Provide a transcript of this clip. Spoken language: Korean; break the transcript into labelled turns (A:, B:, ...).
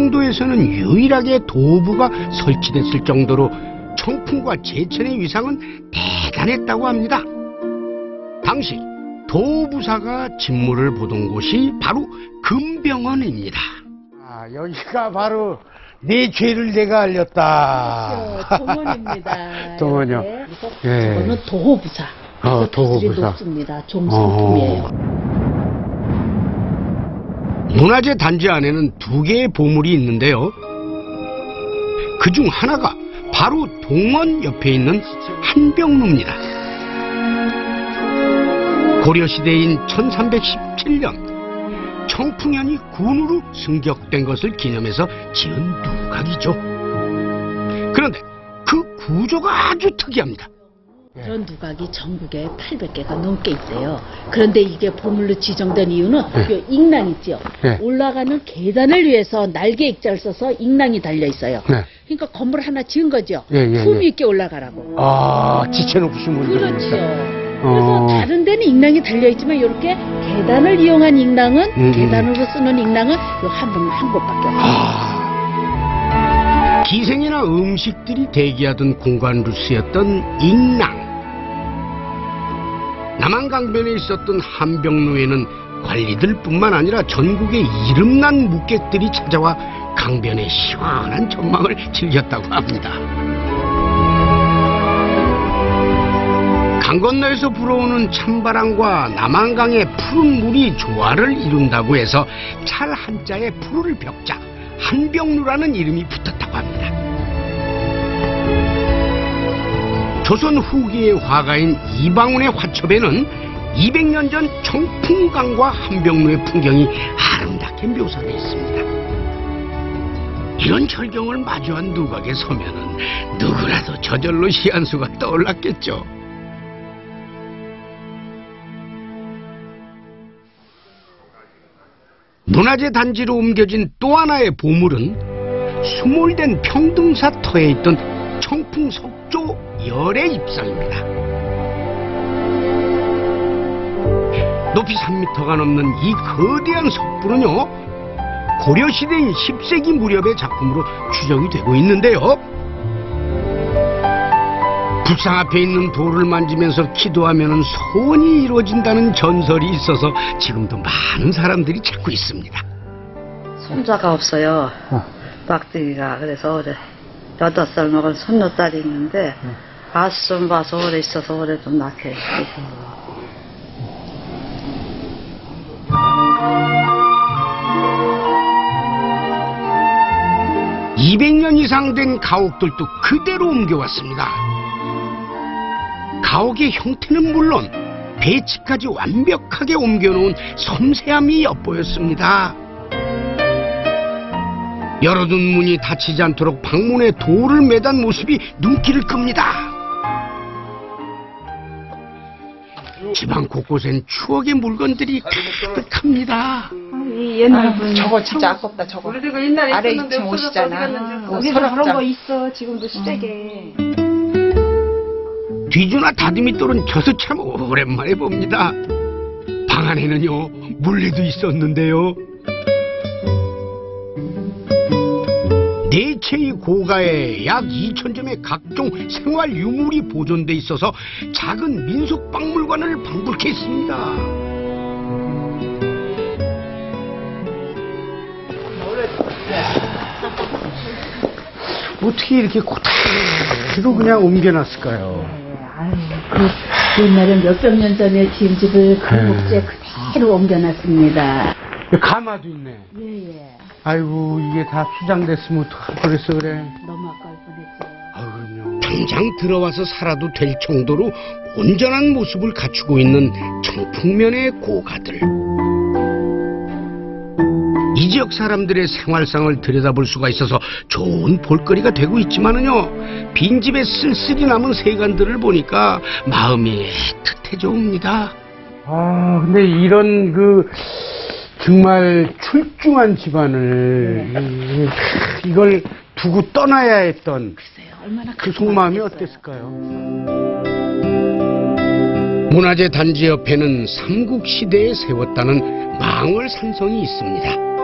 A: 경상도에서는 유일하게 도부가 설치됐을 정도로 청풍과 제천의 위상은 대단했다고 합니다. 당시 도부사가 진물을 보던 곳이 바로 금병원입니다.
B: 여기가 바로 내 죄를 내가 알렸다.
C: 그렇죠. 동원입니다.
B: 동원이요.
C: 네. 이거는 도호부사.
B: 도호부사.
C: 높습니다. 종상품이에요.
A: 문화재 단지 안에는 2개의 보물이 있는데요. 그중 하나가 바로 동원 옆에 있는 한병루입니다. 고려시대인 1317년 청풍현이 군으로 승격된 것을 기념해서 지은 누각이죠. 그런데 그 구조가 아주 특이합니다.
C: 이런 누각이 전국에 800개가 넘게 있어요. 그런데 이게 보물로 지정된 이유는 이 익랑 있죠. 올라가는 계단을 위해서 날개 액자를 써서 익랑이 달려 있어요. 그러니까 건물 하나 지은 거죠. 품위 있게 올라가라고.
B: 지쳐놓으신 분들.
C: 그렇죠. 그래서 다른 데는 익랑이 달려있지만 이렇게 계단을 이용한 익랑은 계단으로 쓰는 익랑은 요 한 곳밖에 없어요.
A: 기생이나 음식들이 대기하던 공간으로 쓰였던 익랑. 남한강변에 있었던 한병루에는 관리들 뿐만 아니라 전국의 이름난 묵객들이 찾아와 강변의 시원한 전망을 즐겼다고 합니다. 강 건너에서 불어오는 찬바람과 남한강의 푸른 물이 조화를 이룬다고 해서 찰 한자에 푸르를 벽자 한병루라는 이름이 붙었다고 합니다. 조선 후기의 화가인 이방운의 화첩에는 200년 전 청풍강과 한병루의 풍경이 아름답게 묘사되어 있습니다. 이런 절경을 마주한 누각에 서면은 누구라도 저절로 시한수가 떠올랐겠죠. 문화재 단지로 옮겨진 또 하나의 보물은 수몰된 평등사 터에 있던 청풍 석조 열의 입상입니다. 높이 3m가 넘는 이 거대한 석불은요, 고려시대인 10세기 무렵의 작품으로 추정이 되고 있는데요. 불상 앞에 있는 돌을 만지면서 기도하면 소원이 이루어진다는 전설이 있어서 지금도 많은 사람들이 찾고 있습니다.
D: 손자가 없어요. 막둥이가. 그래서 올해 8살 먹은 손녀딸이 있는데 아좀 봐서 오래 있어서 올해 좀 낳게.
A: 200년 이상 된 가옥들도 그대로 옮겨왔습니다. 가옥의 형태는 물론 배치까지 완벽하게 옮겨놓은 섬세함이 엿보였습니다. 열어둔 문이 닫히지 않도록 방문에 돌을 매단 모습이 눈길을 끕니다. 집안 곳곳엔 추억의 물건들이 가득합니다.
E: 이 옛날 분 저거 진짜 아깝다. 저거 우리도 옛날에 아래 2층 옷이잖아. 우리도 그런 거 있어. 지금도 시댁에.
A: 뒤주나 다듬이 떨은 젖을 참 오랜만에 봅니다. 방 안에는요, 물레도 있었는데요. 4채의 고가에 약 2000점의 각종 생활 유물이 보존돼 있어서 작은 민속 박물관을 방불케 했습니다.
B: 어떻게 이렇게 그대로 그냥 옮겨놨을까요?
C: 아유, 그 옛날에 몇백 년 전에 지은 집을 그 목재 그대로 옮겨놨습니다.
B: 가마도 있네.
C: 예.
B: 아이고, 이게 다 수장됐으면 그랬어 그래.
C: 너무 아까울 뻔했죠.
B: 그럼요.
A: 당장 들어와서 살아도 될 정도로 온전한 모습을 갖추고 있는 청풍면의 고가들. 이 지역 사람들의 생활상을 들여다볼 수가 있어서 좋은 볼거리가 되고 있지만은요, 빈집에 쓸쓸히 남은 세간들을 보니까 마음이 애틋해져 옵니다.
B: 근데 이런 정말 출중한 집안을 이걸 두고 떠나야 했던
C: 글쎄요, 얼마나
B: 그 속마음이 어땠을까요?
A: 문화재 단지 옆에는 삼국시대에 세웠다는 망월산성이 있습니다.